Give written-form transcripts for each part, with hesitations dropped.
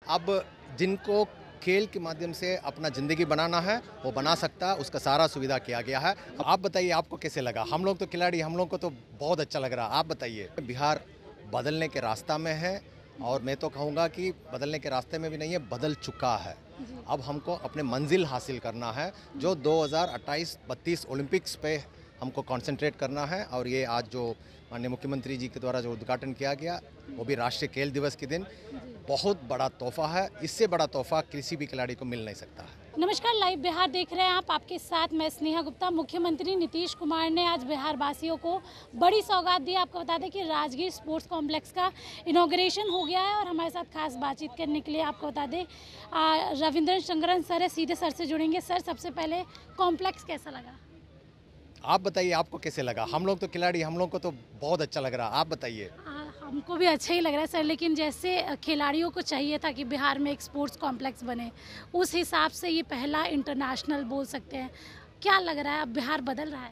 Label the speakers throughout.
Speaker 1: अब जिनको खेल के माध्यम से अपना ज़िंदगी बनाना है वो बना सकता है, उसका सारा सुविधा किया गया है। अब आप बताइए आपको कैसे लगा? हम लोग तो खिलाड़ी, हम लोग को तो बहुत अच्छा लग रहा है। आप बताइए। बिहार बदलने के रास्ता में है और मैं तो कहूँगा कि बदलने के रास्ते में भी नहीं है, बदल चुका है। अब हमको अपने मंजिल हासिल करना है जो 2028-32 ओलंपिक्स पे हमको कंसंट्रेट करना है। और ये आज जो माननीय मुख्यमंत्री जी के द्वारा जो उद्घाटन किया गया वो भी राष्ट्रीय खेल दिवस के दिन बहुत बड़ा तोहफा है। इससे बड़ा तोहफा किसी भी खिलाड़ी को मिल नहीं सकता है।
Speaker 2: नमस्कार, लाइव बिहार देख रहे हैं आप। आपके साथ मैं स्नेहा गुप्ता। मुख्यमंत्री नीतीश कुमार ने आज बिहार वासियों को बड़ी सौगात दी। आपको बता दें कि राजगीर स्पोर्ट्स कॉम्प्लेक्स का इनॉग्रेशन हो गया है और हमारे साथ खास बातचीत करने के लिए आपको बता दें रविंद्र शंकरन सर है, सीधे सर से जुड़ेंगे। सर, सबसे पहले कॉम्प्लेक्स कैसा लगा?
Speaker 1: आप बताइए आपको कैसे लगा? हम लोग तो खिलाड़ी, हम लोग को तो बहुत अच्छा लग रहा है। आप बताइए।
Speaker 2: हमको भी अच्छा ही लग रहा है सर, लेकिन जैसे खिलाड़ियों को चाहिए था कि बिहार में एक स्पोर्ट्स कॉम्प्लेक्स बने, उस हिसाब से ये पहला इंटरनेशनल बोल सकते हैं। क्या लग रहा है, अब बिहार बदल रहा है?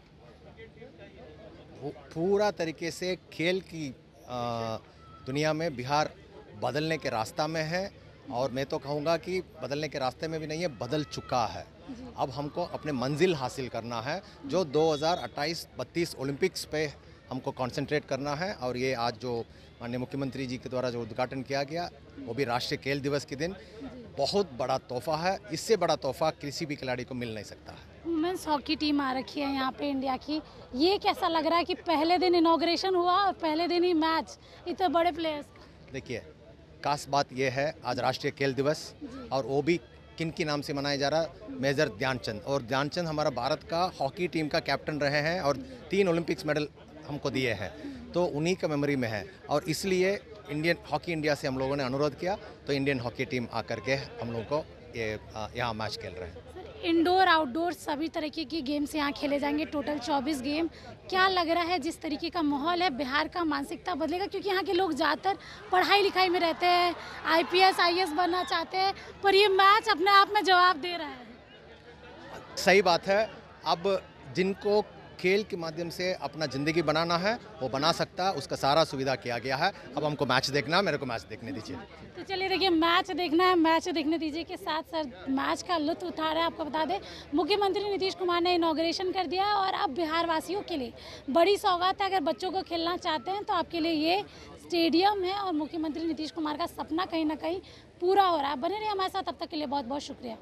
Speaker 1: पूरा तरीके से खेल की दुनिया में बिहार बदलने के रास्ता में है और मैं तो कहूँगा कि बदलने के रास्ते में भी नहीं है, बदल चुका है। अब हमको अपने मंजिल हासिल करना है जो 2028-32 ओलंपिक्स पे हमको कंसंट्रेट करना है। और ये आज जो माननीय मुख्यमंत्री जी के द्वारा जो उद्घाटन किया गया वो भी राष्ट्रीय खेल दिवस के दिन बहुत बड़ा तोहफा है। इससे बड़ा तोहफा किसी भी खिलाड़ी को मिल नहीं सकता है।
Speaker 2: वुमेन्स हॉकी टीम आ रखी है यहाँ पे इंडिया की। ये कैसा लग रहा है कि पहले दिन इनॉग्रेशन हुआ और पहले दिन ही मैच, इतने बड़े प्लेयर्स?
Speaker 1: देखिए, खास बात यह है आज राष्ट्रीय खेल दिवस और वो भी किन के नाम से मनाया जा रहा है? मेजर ध्यानचंद। और ध्यानचंद हमारा भारत का हॉकी टीम का कैप्टन रहे हैं और 3 ओलंपिक्स मेडल हमको दिए हैं, तो उन्हीं का मेमोरी में है। और इसलिए इंडियन हॉकी इंडिया से हम लोगों ने अनुरोध किया तो इंडियन हॉकी टीम आकर के हम लोग को ये यहाँ मैच खेल रहे हैं।
Speaker 2: इंडोर आउटडोर सभी तरीके की गेम्स यहाँ खेले जाएंगे, टोटल 24 गेम। क्या लग रहा है जिस तरीके का माहौल है, बिहार का मानसिकता बदलेगा? क्योंकि यहाँ के लोग ज़्यादातर पढ़ाई लिखाई में रहते हैं, IPS IAS बनना चाहते हैं, पर ये मैच अपने आप में जवाब दे रहा है।
Speaker 1: सही बात है। अब जिनको खेल के माध्यम से अपना ज़िंदगी बनाना है वो बना सकता है, उसका सारा सुविधा किया गया है। अब हमको मैच देखना है, मेरे को मैच देखने दीजिए।
Speaker 2: तो चलिए देखिए, मैच देखना है, मैच देखने दीजिए के साथ सर मैच का लुत्फ उठा रहे हैं। आपको बता दें मुख्यमंत्री नीतीश कुमार ने इनॉग्रेशन कर दिया और अब बिहार वासियों के लिए बड़ी सौगात है। अगर बच्चों को खेलना चाहते हैं तो आपके लिए ये स्टेडियम है और मुख्यमंत्री नीतीश कुमार का सपना कहीं ना कहीं पूरा हो रहा है। बने रहिए हमारे साथ, तब तक के लिए बहुत बहुत शुक्रिया।